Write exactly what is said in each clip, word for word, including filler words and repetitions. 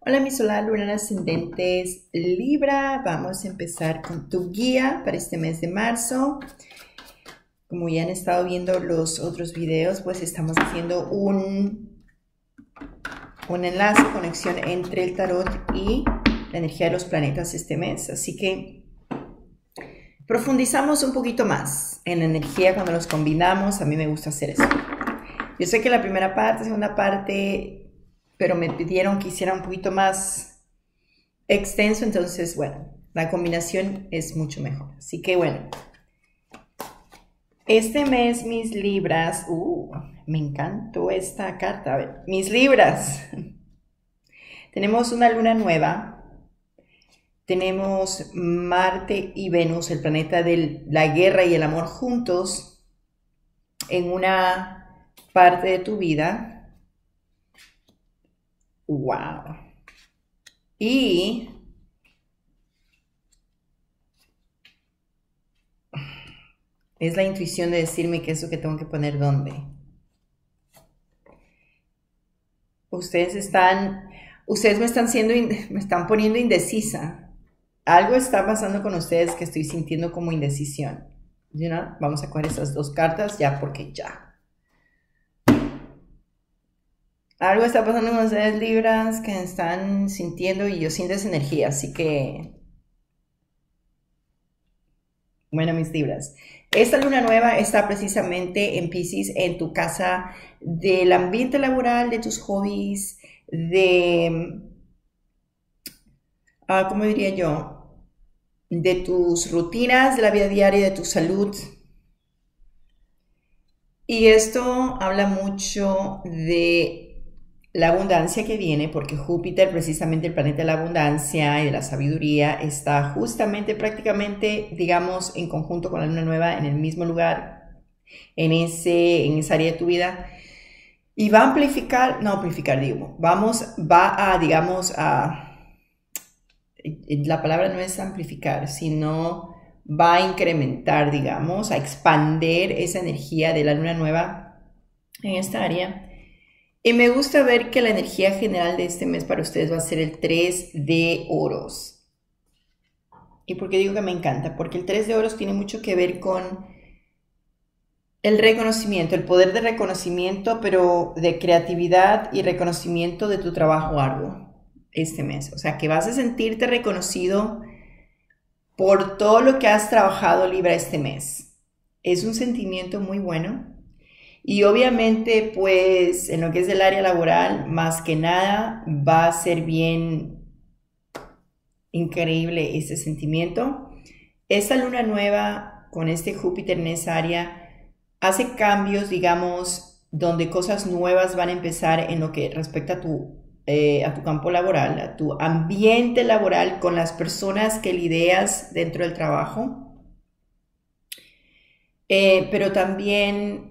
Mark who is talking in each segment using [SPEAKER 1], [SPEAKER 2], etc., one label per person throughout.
[SPEAKER 1] Hola, mi solar, luna ascendentes Libra. Vamos a empezar con tu guía para este mes de marzo. Como ya han estado viendo los otros videos, pues estamos haciendo un, un enlace, conexión entre el tarot y la energía de los planetas este mes. Así que profundizamos un poquito más en la energía cuando los combinamos. A mí me gusta hacer eso. Yo sé que la primera parte, segunda parte, pero me pidieron que hiciera un poquito más extenso, entonces, bueno, la combinación es mucho mejor. Así que, bueno, este mes, mis Libras, uh, me encantó esta carta. A ver, mis Libras, tenemos una luna nueva, tenemos Marte y Venus, el planeta de la guerra y el amor juntos, en una parte de tu vida. Wow. Y es la intuición de decirme qué es lo que tengo que poner dónde. Ustedes están, ustedes me están siendo, me están poniendo indecisa. Algo está pasando con ustedes que estoy sintiendo como indecisión. You know? Vamos a coger estas dos cartas ya porque ya. Algo está pasando con ustedes, Libras, que están sintiendo y yo siento esa energía, así que... Bueno, mis Libras, esta luna nueva está precisamente en Piscis, en tu casa del ambiente laboral, de tus hobbies, de... Uh, ¿cómo diría yo? De tus rutinas, de la vida diaria, de tu salud. Y esto habla mucho de la abundancia que viene, porque Júpiter, precisamente el planeta de la abundancia y de la sabiduría, está justamente prácticamente, digamos, en conjunto con la luna nueva en el mismo lugar, en, ese, en esa área de tu vida. Y va a amplificar, no amplificar, digo, vamos, va a, digamos, a, la palabra no es amplificar, sino va a incrementar, digamos, a expandir esa energía de la luna nueva en esta área. Y me gusta ver que la energía general de este mes para ustedes va a ser el tres de oros. ¿Y por qué digo que me encanta? Porque el tres de oros tiene mucho que ver con el reconocimiento, el poder de reconocimiento, pero de creatividad y reconocimiento de tu trabajo arduo este mes. O sea, que vas a sentirte reconocido por todo lo que has trabajado, Libra, este mes. Es un sentimiento muy bueno. Y obviamente, pues, en lo que es el área laboral, más que nada, va a ser bien increíble ese sentimiento. Esta luna nueva, con este Júpiter en esa área, hace cambios, digamos, donde cosas nuevas van a empezar en lo que respecta a tu, eh, a tu campo laboral, a tu ambiente laboral, con las personas que lidias dentro del trabajo. Eh, pero también...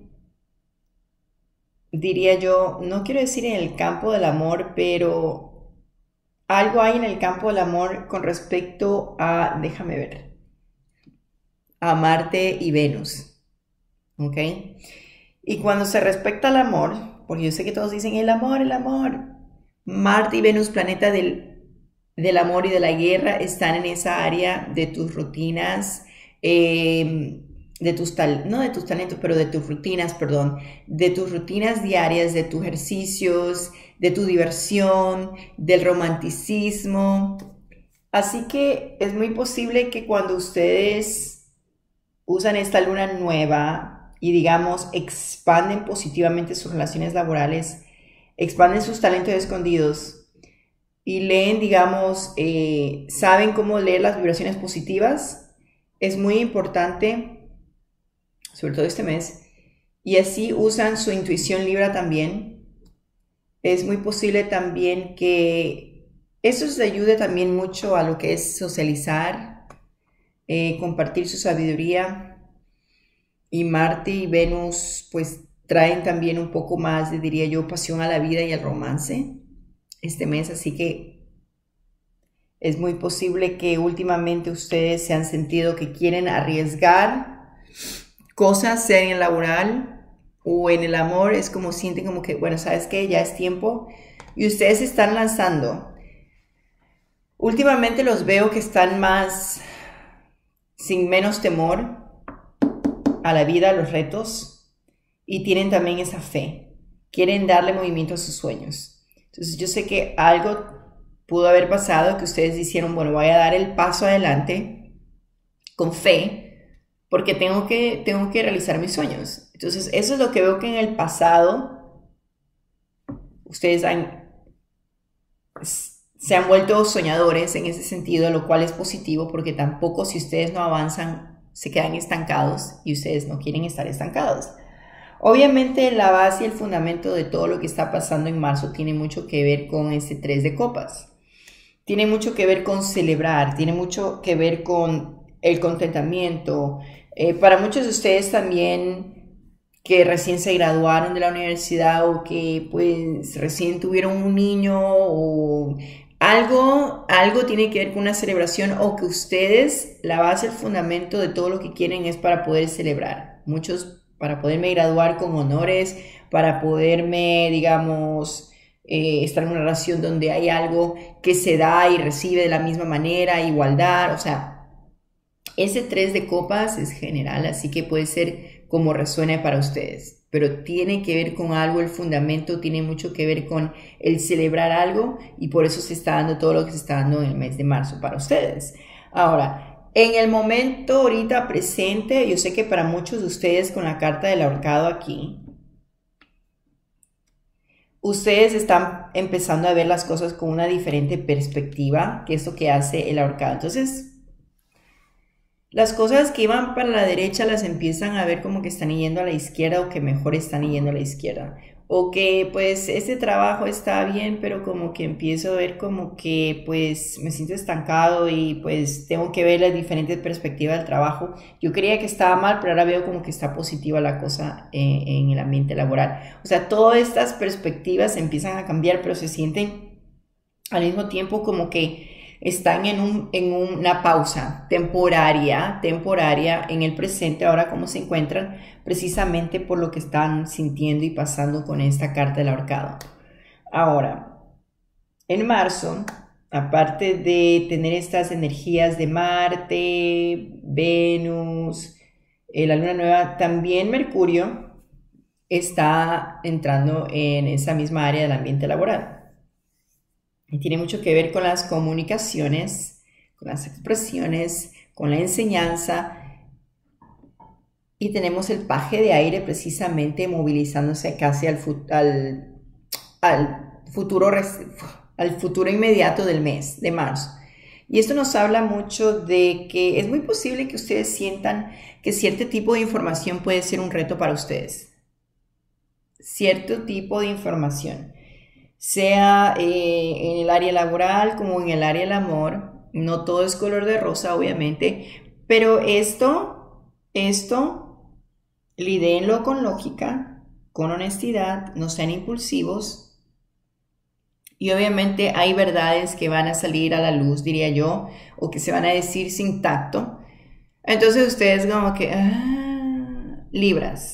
[SPEAKER 1] diría yo, no quiero decir en el campo del amor, pero algo hay en el campo del amor con respecto a, déjame ver, a Marte y Venus, ¿ok? Y cuando se respecta al amor, porque yo sé que todos dicen el amor, el amor, Marte y Venus, planeta del, del amor y de la guerra, están en esa área de tus rutinas, eh, de tus tal, no de tus talentos, pero de tus rutinas, perdón, de tus rutinas diarias, de tus ejercicios, de tu diversión, del romanticismo. Así que es muy posible que cuando ustedes usan esta luna nueva y, digamos, expanden positivamente sus relaciones laborales, expanden sus talentos escondidos y leen, digamos, eh, saben cómo leer las vibraciones positivas, es muy importante, sobre todo este mes, y así usan su intuición Libra también. Es muy posible también que eso les ayude también mucho a lo que es socializar, eh, compartir su sabiduría. Y Marte y Venus pues traen también un poco más de, diría yo, pasión a la vida y al romance este mes, así que es muy posible que últimamente ustedes se han sentido que quieren arriesgar cosas, sea en el laboral o en el amor. Es como sienten como que, bueno, ¿sabes qué? Ya es tiempo. Y ustedes se están lanzando. Últimamente los veo que están más, sin menos temor a la vida, a los retos, y tienen también esa fe. Quieren darle movimiento a sus sueños. Entonces yo sé que algo pudo haber pasado, que ustedes dijeron, bueno, voy a dar el paso adelante con fe, porque tengo que, tengo que realizar mis sueños. Entonces eso es lo que veo que en el pasado ustedes han, se han vuelto soñadores en ese sentido, lo cual es positivo, porque tampoco si ustedes no avanzan, se quedan estancados y ustedes no quieren estar estancados. Obviamente la base y el fundamento de todo lo que está pasando en marzo tiene mucho que ver con ese tres de copas. Tiene mucho que ver con celebrar, tiene mucho que ver con el contentamiento. Eh, para muchos de ustedes también que recién se graduaron de la universidad o que pues recién tuvieron un niño o algo, algo tiene que ver con una celebración, o que ustedes, la base, el fundamento de todo lo que quieren es para poder celebrar. Muchos para poderme graduar con honores, para poderme, digamos, eh, estar en una relación donde hay algo que se da y recibe de la misma manera, igualdad, o sea, ese tres de copas es general, así que puede ser como resuene para ustedes, pero tiene que ver con algo, el fundamento tiene mucho que ver con el celebrar algo, y por eso se está dando todo lo que se está dando en el mes de marzo para ustedes. Ahora, en el momento ahorita presente, yo sé que para muchos de ustedes con la carta del ahorcado aquí, ustedes están empezando a ver las cosas con una diferente perspectiva, que es lo que hace el ahorcado. Entonces, las cosas que iban para la derecha las empiezan a ver como que están yendo a la izquierda, o que mejor están yendo a la izquierda. O que pues este trabajo está bien, pero como que empiezo a ver como que pues me siento estancado y pues tengo que ver las diferentes perspectivas del trabajo. Yo creía que estaba mal, pero ahora veo como que está positiva la cosa en, en el ambiente laboral. O sea, todas estas perspectivas empiezan a cambiar, pero se sienten al mismo tiempo como que están en, un, en una pausa temporaria, temporaria en el presente, ahora cómo se encuentran, precisamente por lo que están sintiendo y pasando con esta carta del ahorcado. Ahora, en marzo, aparte de tener estas energías de Marte, Venus, eh, la luna nueva, también Mercurio está entrando en esa misma área del ambiente laboral. Y tiene mucho que ver con las comunicaciones, con las expresiones, con la enseñanza. Y tenemos el paje de aire precisamente movilizándose casi al, al, al, futuro, al futuro inmediato del mes de marzo. Y esto nos habla mucho de que es muy posible que ustedes sientan que cierto tipo de información puede ser un reto para ustedes. Cierto tipo de información. Sea eh, en el área laboral como en el área del amor. No todo es color de rosa, obviamente, pero esto, esto, lidéenlo con lógica, con honestidad, no sean impulsivos, y obviamente hay verdades que van a salir a la luz, diría yo, o que se van a decir sin tacto. Entonces ustedes como que, ah, Libras.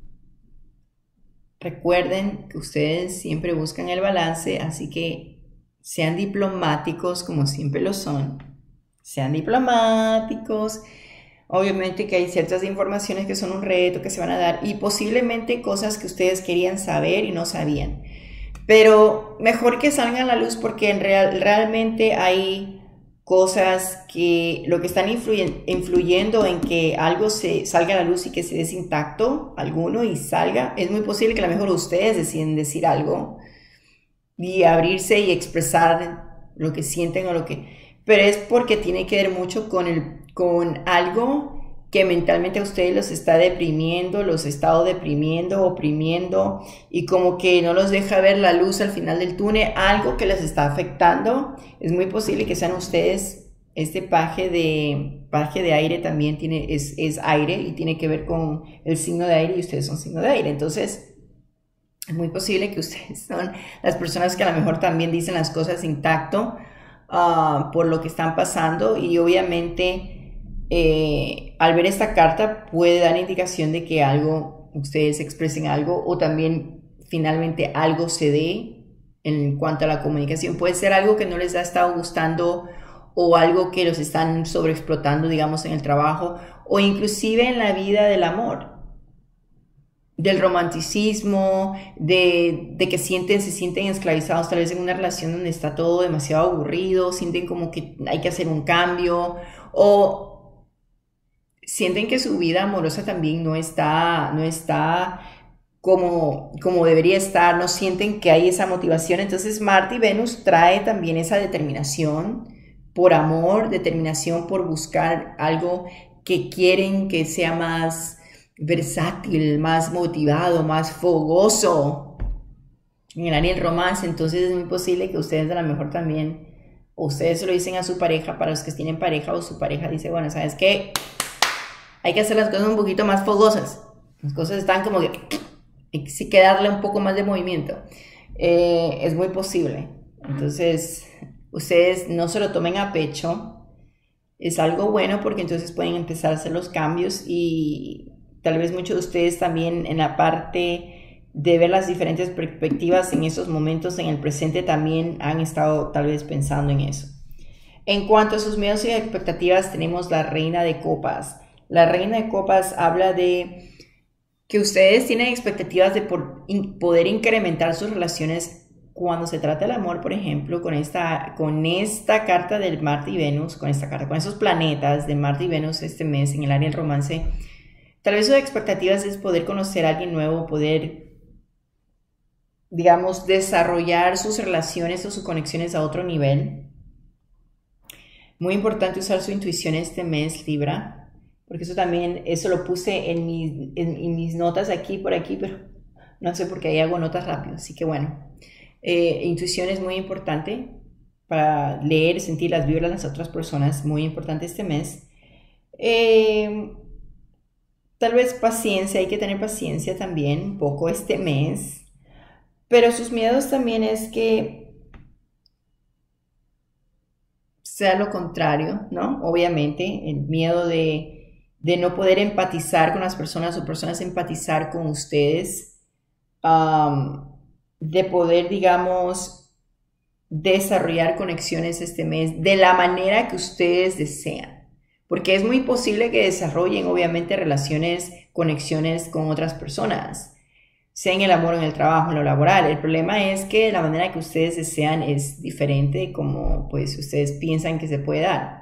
[SPEAKER 1] Recuerden que ustedes siempre buscan el balance, así que sean diplomáticos como siempre lo son. Sean diplomáticos. Obviamente que hay ciertas informaciones que son un reto, que se van a dar, y posiblemente cosas que ustedes querían saber y no sabían. Pero mejor que salgan a la luz, porque en real, realmente hay cosas que lo que están influyen, influyendo en que algo se salga a la luz y que se des intacto alguno y salga. Es muy posible que a lo mejor ustedes deciden decir algo y abrirse y expresar lo que sienten o lo que, pero es porque tiene que ver mucho con, el, con algo que mentalmente a ustedes los está deprimiendo, los está deprimiendo, oprimiendo, y como que no los deja ver la luz al final del túnel, algo que les está afectando. Es muy posible que sean ustedes. Este paje de, paje de aire también tiene, es, es aire, y tiene que ver con el signo de aire, y ustedes son signo de aire. Entonces es muy posible que ustedes son las personas que a lo mejor también dicen las cosas sin tacto, uh, por lo que están pasando, y obviamente Eh, al ver esta carta puede dar indicación de que algo, ustedes expresen algo, o también finalmente algo se dé en cuanto a la comunicación. Puede ser algo que no les ha estado gustando o algo que los están sobreexplotando, digamos, en el trabajo o inclusive en la vida del amor, del romanticismo, de, de que sienten, se sienten esclavizados tal vez en una relación donde está todo demasiado aburrido, sienten como que hay que hacer un cambio o sienten que su vida amorosa también no está, no está como, como debería estar, no sienten que hay esa motivación. Entonces Marte y Venus trae también esa determinación por amor, determinación por buscar algo que quieren que sea más versátil, más motivado, más fogoso en el área del romance. Entonces es muy posible que ustedes a lo mejor también, o ustedes se lo dicen a su pareja, para los que tienen pareja, o su pareja dice, bueno, ¿sabes qué? Hay que hacer las cosas un poquito más fogosas, las cosas están como que hay que darle un poco más de movimiento. Eh, es muy posible. Entonces ustedes no se lo tomen a pecho, es algo bueno porque entonces pueden empezar a hacer los cambios y tal vez muchos de ustedes también en la parte de ver las diferentes perspectivas en esos momentos en el presente también han estado tal vez pensando en eso. En cuanto a sus miedos y expectativas, tenemos la Reina de Copas. La Reina de Copas habla de que ustedes tienen expectativas de por, in, poder incrementar sus relaciones cuando se trata del amor, por ejemplo, con esta, con esta carta del Marte y Venus, con esta carta, con esos planetas de Marte y Venus este mes en el área del romance. Tal vez sus expectativas es poder conocer a alguien nuevo, poder, digamos, desarrollar sus relaciones o sus conexiones a otro nivel. Muy importante usar su intuición este mes, Libra, porque eso también, eso lo puse en mis, en, en mis notas aquí, por aquí, pero no sé por qué ahí hago notas rápido, así que bueno. Eh, intuición es muy importante para leer, sentir las vibras de las otras personas, muy importante este mes. Eh, Tal vez paciencia, hay que tener paciencia también un poco este mes, pero sus miedos también es que sea lo contrario, ¿no? Obviamente, el miedo de, de no poder empatizar con las personas o personas empatizar con ustedes, um, de poder, digamos, desarrollar conexiones este mes de la manera que ustedes desean. Porque es muy posible que desarrollen, obviamente, relaciones, conexiones con otras personas, sea en el amor o en el trabajo, en lo laboral. El problema es que la manera que ustedes desean es diferente de como pues, ustedes piensan que se puede dar.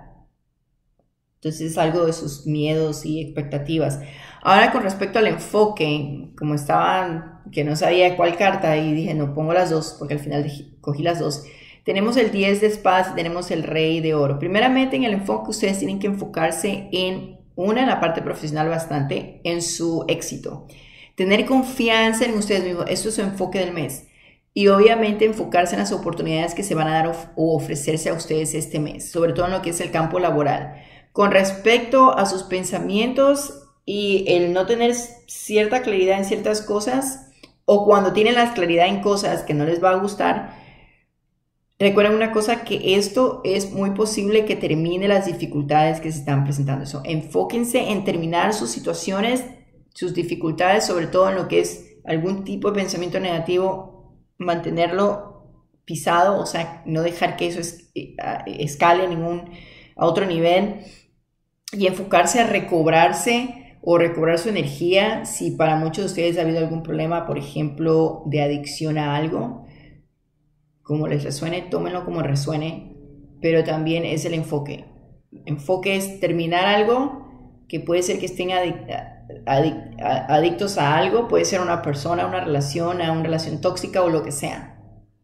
[SPEAKER 1] Entonces es algo de sus miedos y expectativas. Ahora con respecto al enfoque, como estaban, que no sabía cuál carta y dije, no, pongo las dos, porque al final cogí las dos. Tenemos el diez de espadas y tenemos el rey de oro. Primeramente en el enfoque ustedes tienen que enfocarse en, una, en la parte profesional bastante, en su éxito. Tener confianza en ustedes mismos, eso es su enfoque del mes. Y obviamente enfocarse en las oportunidades que se van a dar of- o ofrecerse a ustedes este mes, sobre todo en lo que es el campo laboral. Con respecto a sus pensamientos y el no tener cierta claridad en ciertas cosas, o cuando tienen la claridad en cosas que no les va a gustar, recuerden una cosa, que esto es muy posible que termine las dificultades que se están presentando. Eso, enfóquense en terminar sus situaciones, sus dificultades, sobre todo en lo que es algún tipo de pensamiento negativo, mantenerlo pisado, o sea, no dejar que eso es, escale ningún, a otro nivel, y enfocarse a recobrarse o recobrar su energía. Si para muchos de ustedes ha habido algún problema, por ejemplo, de adicción a algo, como les resuene, tómenlo como resuene, pero también es el enfoque. Enfoque es terminar algo, que puede ser que estén adic adic adictos a algo, puede ser una persona, una relación, a una relación tóxica o lo que sea.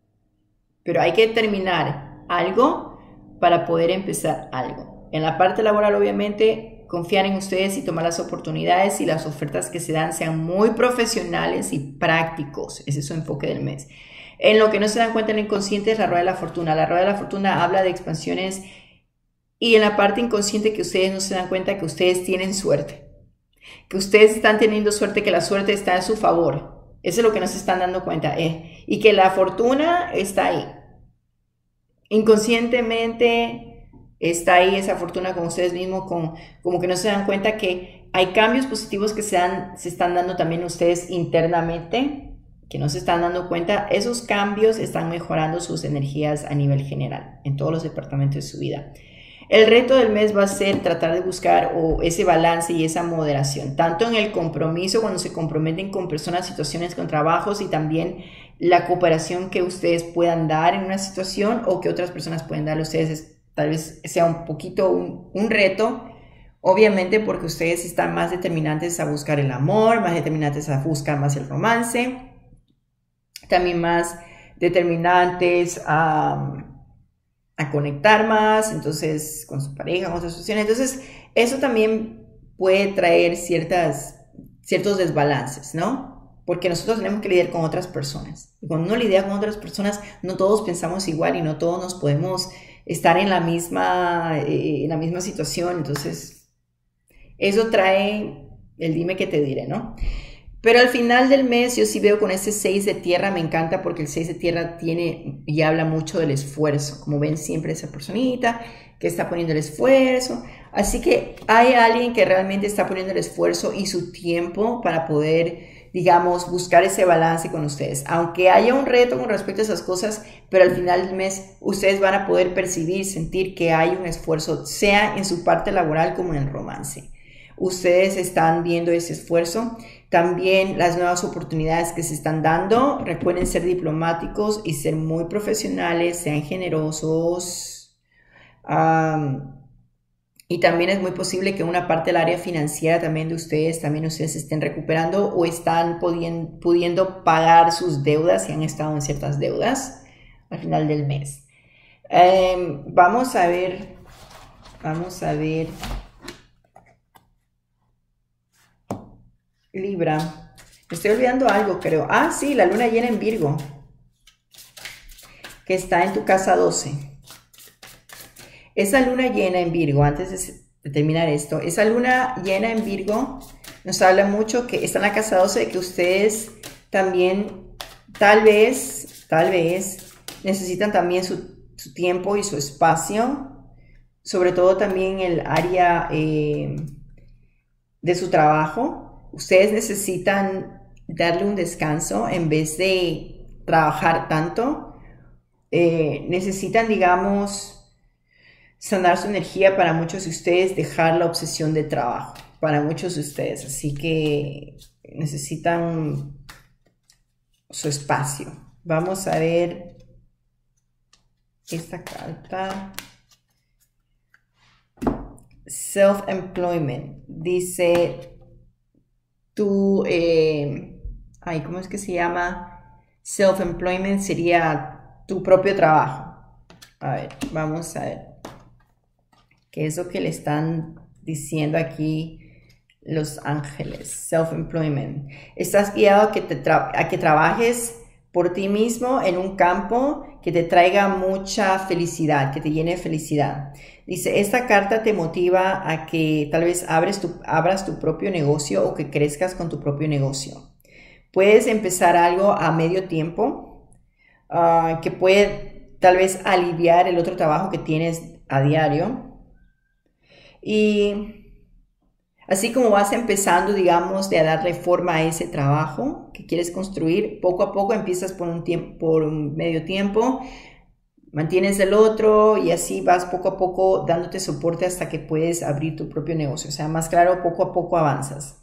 [SPEAKER 1] Pero hay que terminar algo para poder empezar algo. En la parte laboral, obviamente, confiar en ustedes y tomar las oportunidades y las ofertas que se dan sean muy profesionales y prácticos. Ese es su enfoque del mes. En lo que no se dan cuenta en el inconsciente es la rueda de la fortuna. La rueda de la fortuna habla de expansiones y en la parte inconsciente que ustedes no se dan cuenta que ustedes tienen suerte. Que ustedes están teniendo suerte, que la suerte está a su favor. Eso es lo que no se están dando cuenta. Eh. Y que la fortuna está ahí. Inconscientemente está ahí esa fortuna con ustedes mismos, con, como que no se dan cuenta que hay cambios positivos que se, dan, se están dando también ustedes internamente. que no se están dando cuenta, esos cambios están mejorando sus energías a nivel general, en todos los departamentos de su vida. El reto del mes va a ser tratar de buscar o ese balance y esa moderación, tanto en el compromiso, cuando se comprometen con personas, situaciones, con trabajos, y también la cooperación que ustedes puedan dar en una situación o que otras personas pueden darle a ustedes. Tal vez sea un poquito un, un reto, obviamente porque ustedes están más determinantes a buscar el amor, más determinantes a buscar más el romance, también más determinantes a... a conectar más, entonces, con su pareja, con otras situaciones. Entonces, eso también puede traer ciertas, ciertos desbalances, ¿no? Porque nosotros tenemos que lidiar con otras personas. Y cuando uno lidia con otras personas, no todos pensamos igual y no todos nos podemos estar en la misma, eh, en la misma situación. Entonces, eso trae el dime que te diré, ¿no? Pero al final del mes yo sí veo con este seis de tierra, me encanta porque el seis de tierra tiene y habla mucho del esfuerzo. Como ven, siempre esa personita que está poniendo el esfuerzo. Así que hay alguien que realmente está poniendo el esfuerzo y su tiempo para poder, digamos, buscar ese balance con ustedes. Aunque haya un reto con respecto a esas cosas, pero al final del mes ustedes van a poder percibir, sentir que hay un esfuerzo, sea en su parte laboral como en el romance. Ustedes están viendo ese esfuerzo. También las nuevas oportunidades que se están dando. Recuerden ser diplomáticos y ser muy profesionales, sean generosos. Um, y también es muy posible que una parte del área financiera también de ustedes, también ustedes estén recuperando o están pudiendo, pudiendo pagar sus deudas si han estado en ciertas deudas al final del mes. Um, vamos a ver, vamos a ver. Libra, me estoy olvidando algo, creo. Ah, sí, la luna llena en Virgo, que está en tu casa doce. Esa luna llena en Virgo, antes de terminar esto, esa luna llena en Virgo nos habla mucho que está en la casa doce, de que ustedes también, tal vez, tal vez, necesitan también su, su tiempo y su espacio, sobre todo también el área eh, de su trabajo. Ustedes necesitan darle un descanso en vez de trabajar tanto. Eh, necesitan, digamos, sanar su energía. Para muchos de ustedes, dejar la obsesión de trabajo. Para muchos de ustedes. Así que necesitan su espacio. Vamos a ver esta carta. Self-employment. Dice... Tu, eh, ay, ¿cómo es que se llama? Self-employment sería tu propio trabajo. A ver, vamos a ver. ¿Qué es lo que le están diciendo aquí los ángeles? Self-employment. Estás guiado a que, te a que trabajes por ti mismo en un campo que te traiga mucha felicidad, que te llene de felicidad. Dice, esta carta te motiva a que tal vez abres tu, abras tu propio negocio o que crezcas con tu propio negocio. Puedes empezar algo a medio tiempo uh, que puede tal vez aliviar el otro trabajo que tienes a diario. Y así como vas empezando, digamos, de a darle forma a ese trabajo que quieres construir, poco a poco empiezas por un, tiempo, por un medio tiempo, mantienes el otro y así vas poco a poco dándote soporte hasta que puedes abrir tu propio negocio. O sea, más claro, poco a poco avanzas.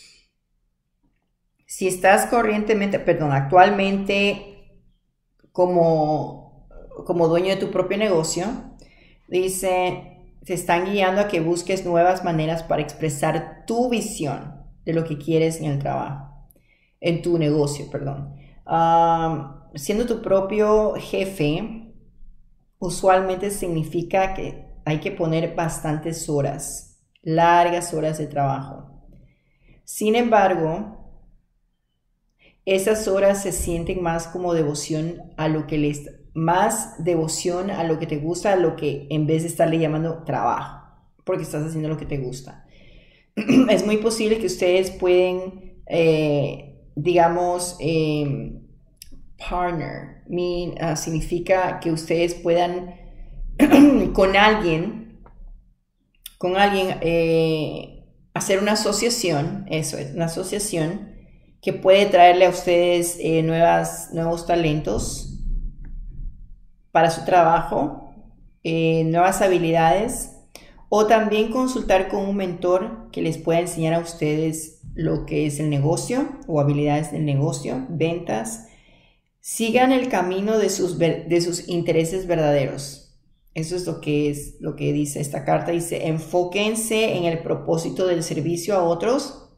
[SPEAKER 1] Si estás corrientemente, perdón, actualmente como, como dueño de tu propio negocio, dice, te están guiando a que busques nuevas maneras para expresar tu visión de lo que quieres en el trabajo, en tu negocio, perdón. Um, siendo tu propio jefe, usualmente significa que hay que poner bastantes horas, largas horas de trabajo. Sin embargo, esas horas se sienten más como devoción a lo que les, más devoción a lo que te gusta, a lo que en vez de estarle llamando trabajo, porque estás haciendo lo que te gusta. Es muy posible que ustedes pueden, eh, digamos, eh, partner, mean, uh, significa que ustedes puedan con alguien, con alguien eh, hacer una asociación, eso es, una asociación que puede traerle a ustedes eh, nuevas, nuevos talentos para su trabajo, eh, nuevas habilidades, o también consultar con un mentor que les pueda enseñar a ustedes lo que es el negocio o habilidades del negocio, ventas. Sigan el camino de sus, de sus intereses verdaderos. Eso es lo que es lo que dice esta carta. Dice, enfóquense en el propósito del servicio a otros,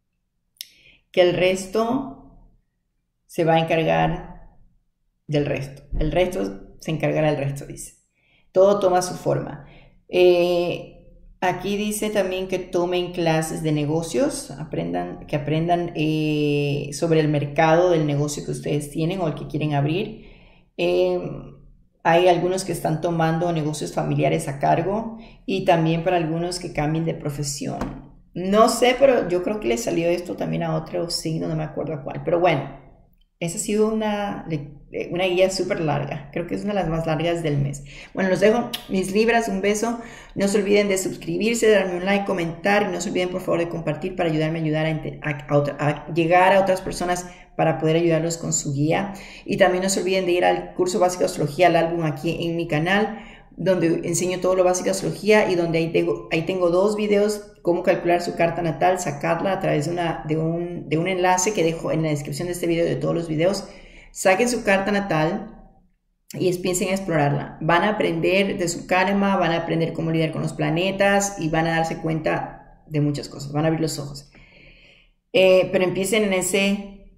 [SPEAKER 1] que el resto se va a encargar del resto. El resto se encargará del resto, dice. Todo toma su forma. Eh, aquí dice también que tomen clases de negocios, aprendan, que aprendan eh, sobre el mercado del negocio que ustedes tienen o el que quieren abrir. Eh, hay algunos que están tomando negocios familiares a cargo y también para algunos que cambien de profesión. No sé, pero yo creo que le salió esto también a otro signo, no me acuerdo a cuál. Pero bueno, esa ha sido una, una guía súper larga. Creo que es una de las más largas del mes. Bueno, los dejo, mis libras, un beso. No se olviden de suscribirse, de darme un like, comentar. Y no se olviden, por favor, de compartir para ayudarme a, ayudar a, a, a, otra, a llegar a otras personas para poder ayudarlos con su guía. Y también no se olviden de ir al curso básico de astrología, al álbum aquí en mi canal, donde enseño todo lo básico de astrología y donde ahí tengo, ahí tengo dos videos, cómo calcular su carta natal, sacarla a través de, una, de, un, de un enlace que dejo en la descripción de este video, de todos los videos. Saquen su carta natal y piensen en explorarla. Van a aprender de su karma, van a aprender cómo lidiar con los planetas y van a darse cuenta de muchas cosas, van a abrir los ojos. Eh, pero empiecen en ese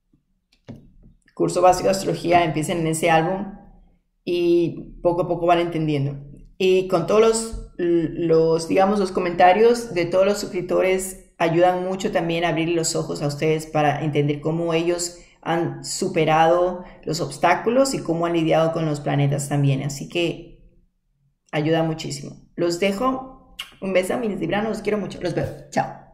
[SPEAKER 1] curso básico de astrología, empiecen en ese álbum y poco a poco van entendiendo. Y con todos los, los, digamos, los comentarios de todos los suscriptores ayudan mucho también a abrir los ojos a ustedes para entender cómo ellos han superado los obstáculos y cómo han lidiado con los planetas también. Así que ayuda muchísimo. Los dejo. Un beso a mis libranos. Los quiero mucho. Los veo. Chao.